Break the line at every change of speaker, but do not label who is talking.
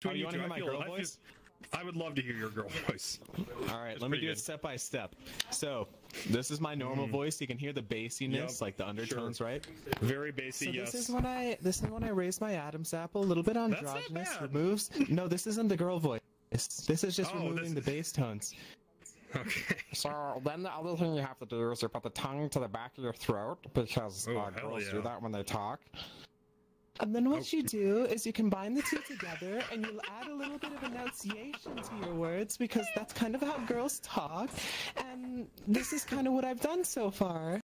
between
you want to
two.
hear my girl voice?
I would love to hear your girl voice.
All right, let me do it step by step. So, this is my normal voice. You can hear the bassiness, like the undertones, right?
Very bassy,
So
yes.
this is when I raise my Adam's apple, a little bit androgynous,
bad.
removes. No, this isn't the girl voice. This is just removing the bass tones.
Okay.
So then the other thing you have to do is you put the tongue to the back of your throat because girls do that when they talk.
And then what you do is you combine the two together and you'll add a little bit of enunciation to your words because that's kind of how girls talk. And this is kind of what I've done so far.